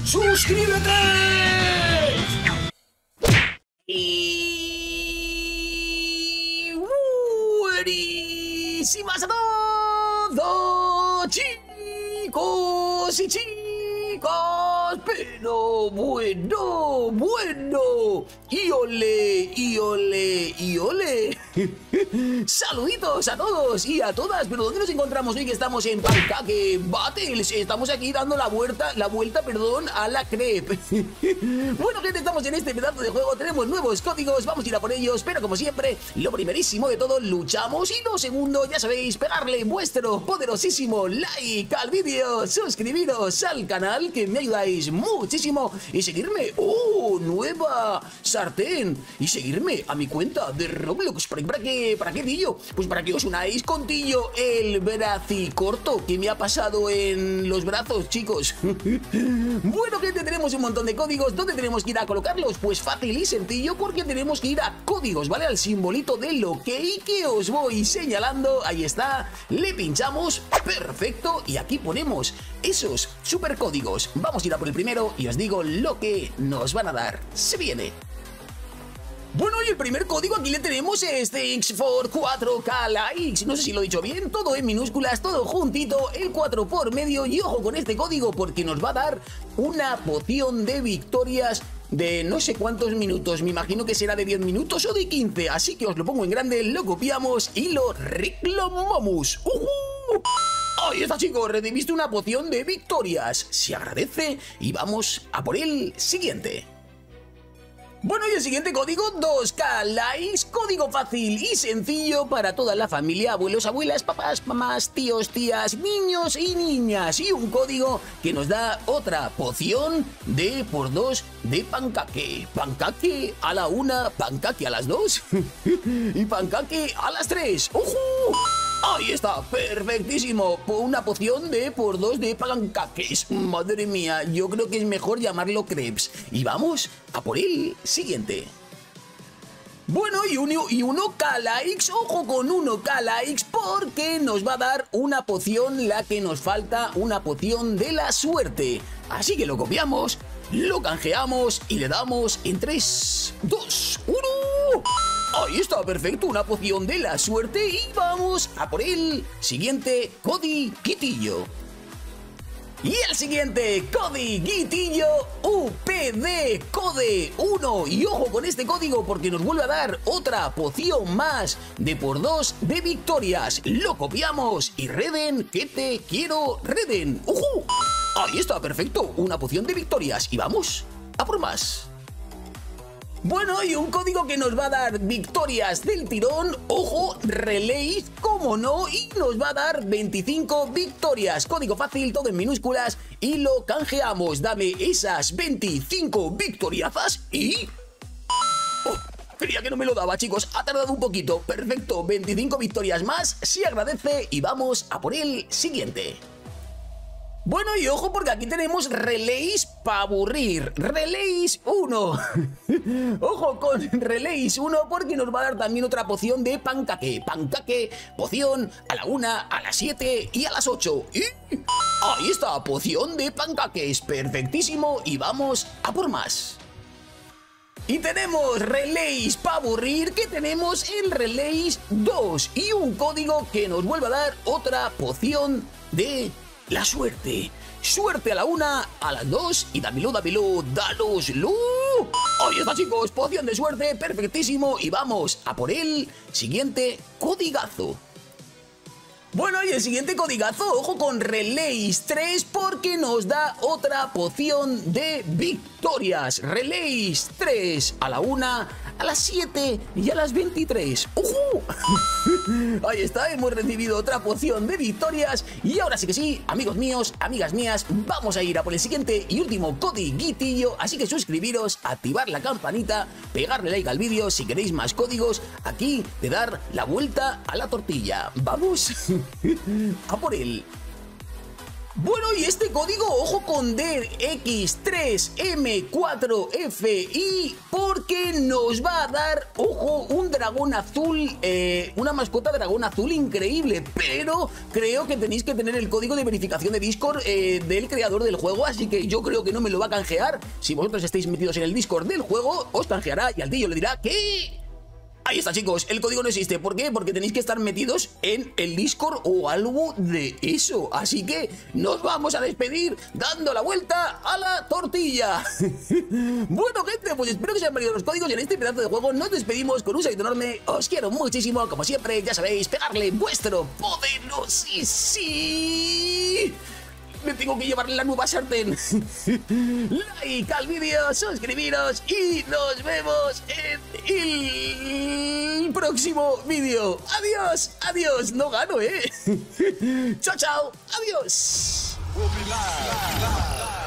¡Suscríbete! Buenísimas a todos, chicos y chicas, pero bueno, y ole, y ole, y ole. Saluditos a todos y a todas, pero ¿dónde nos encontramos hoy que estamos en Pancake Battles? Estamos aquí dando la vuelta, a la crepe. Bueno, gente, estamos en este pedazo de juego, tenemos nuevos códigos, vamos a ir a por ellos, pero como siempre, lo primerísimo de todo, luchamos, y lo segundo, ya sabéis, pegarle vuestro poderosísimo like al vídeo, suscribiros al canal, que me ayudáis muchísimo, y seguirme, nueva sartén, y seguirme a mi cuenta de Roblox. ¿Para qué, Tillo? Pues para que os unáis con Tillo el bracicorto que me ha pasado en los brazos, chicos. Bueno, gente, tenemos un montón de códigos. ¿Dónde tenemos que ir a colocarlos? Pues fácil y sencillo, porque tenemos que ir a códigos, ¿vale? Al simbolito del OK que os voy señalando. Ahí está, le pinchamos, perfecto, y aquí ponemos esos super códigos. Vamos a ir a por el primero y os digo lo que nos van a dar. Se viene. Bueno, y el primer código aquí le tenemos es Thanks for 4K likes. No sé si lo he dicho bien, todo en minúsculas, todo juntito, el 4 por medio. Y ojo con este código porque nos va a dar una poción de victorias de no sé cuántos minutos. Me imagino que será de 10 minutos o de 15. Así que os lo pongo en grande, lo copiamos y lo reclamamos. Ahí está, chicos, recibiste una poción de victorias. Se agradece y vamos a por el siguiente. Bueno, y el siguiente código, 2K likes, código fácil y sencillo para toda la familia, abuelos, abuelas, papás, mamás, tíos, tías, niños y niñas. Y un código que nos da otra poción de por 2 de pancake. Pancake a la 1, pancake a las 2 y pancake a las 3. ¡Ojo! Ahí está, perfectísimo. Una poción de por 2 de pancakes. Madre mía, yo creo que es mejor llamarlo crepes. Y vamos a por el siguiente. Bueno, y 1K likes, ojo con 1K likes, porque nos va a dar una poción, la que nos falta, una poción de la suerte. Así que lo copiamos, lo canjeamos y le damos en 3, 2, 1... Ahí está, perfecto, una poción de la suerte y vamos a por el siguiente codiguitillo. Y el siguiente codiguitillo, UPD Code 1. Y ojo con este código porque nos vuelve a dar otra poción más de por 2 de victorias. Lo copiamos y Reden, que te quiero, Reden. Ahí está, perfecto, una poción de victorias y vamos a por más. Bueno, y un código que nos va a dar victorias del tirón, ojo, relays, como no, y nos va a dar 25 victorias. Código fácil, todo en minúsculas, y lo canjeamos. Dame esas 25 victoriazas y... creía que no me lo daba, chicos, ha tardado un poquito. Perfecto, 25 victorias más, se agradece y vamos a por el siguiente. Bueno, y ojo porque aquí tenemos relays para aburrir. Relays 1. Ojo con relays 1 porque nos va a dar también otra poción de pancake. Pancake, poción a la 1, a las 7 y a las 8. Y ahí está, poción de pancakes. Perfectísimo y vamos a por más. Y tenemos relays para aburrir, que tenemos el relays 2 y un código que nos vuelve a dar otra poción de la suerte. Suerte a la 1, a las 2 y dámelo, dáloslo. Ahí está, chicos, poción de suerte, perfectísimo. Y vamos a por el siguiente codigazo. Bueno, y el siguiente codigazo, ojo con relays 3 porque nos da otra poción de victorias. Relays 3 a la 1, a las 7 y a las 23. ¡Ojo! Ahí está, hemos recibido otra poción de victorias. Y ahora sí que sí, amigos míos, amigas mías, vamos a ir a por el siguiente y último codiguitillo. Así que suscribiros, activar la campanita, pegarle like al vídeo si queréis más códigos. Aquí de dar la vuelta a la tortilla. ¡Vamos! A por él. Bueno, y este código, ojo con DX3M4FI, porque nos va a dar, ojo, un dragón azul, una mascota dragón azul increíble, pero creo que tenéis que tener el código de verificación de Discord del creador del juego, así que yo creo que no me lo va a canjear. Si vosotros estáis metidos en el Discord del juego, os canjeará y al tío le dirá que... Ahí está, chicos, el código no existe. ¿Por qué? Porque tenéis que estar metidos en el Discord o algo de eso. Así que nos vamos a despedir dando la vuelta a la tortilla. Bueno, gente, pues espero que os hayan valido los códigos y en este pedazo de juego nos despedimos con un saludo enorme. Os quiero muchísimo, como siempre, ya sabéis, pegarle vuestro poderosísimo... Me tengo que llevar la nueva sartén. Like al vídeo, suscribiros y nos vemos en el próximo vídeo. Adiós, adiós. No gano, Chao, chao. Adiós.